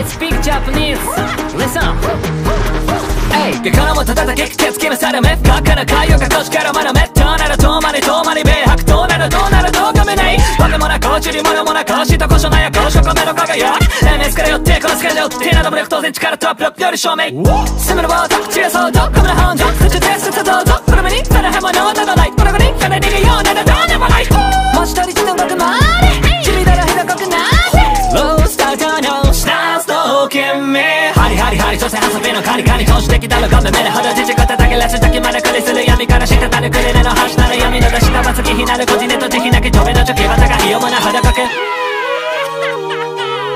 speak Japanese. Listen. 画からも叩き手つきめされめ深から海洋が腰から学べとならとまりとまり米白とならどうならどうかめないわけもなくちりものもなくしとこしょなやこしょこめの輝き MS から寄ってこのスケジュール手なども力当然力トップロップより証明攻めるボード散らそうとカメラハンドそしてテストどうぞこれまにただへものなどないこの子に金逃げようなどどうでもない文字通り自動学まで君だらひどくなってロースタートのスタンスと懸命ハリハリハリそして遊びのカリカリ投資的だろごめんめでほどじじこただけらし時までくりする闇からしたたるくれれの橋なる闇の出したばつきひなるこじねと慈悲なき止めの時